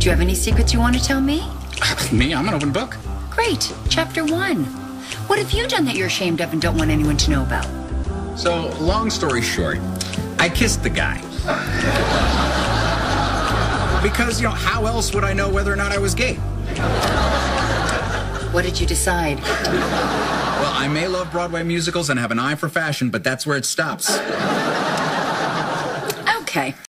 Do you have any secrets you want to tell me? Me? I'm an open book. Great. Chapter 1. What have you done that you're ashamed of and don't want anyone to know about? So, long story short, I kissed the guy. Because, how else would I know whether or not I was gay? What did you decide? Well, I may love Broadway musicals and have an eye for fashion, but that's where it stops. Okay.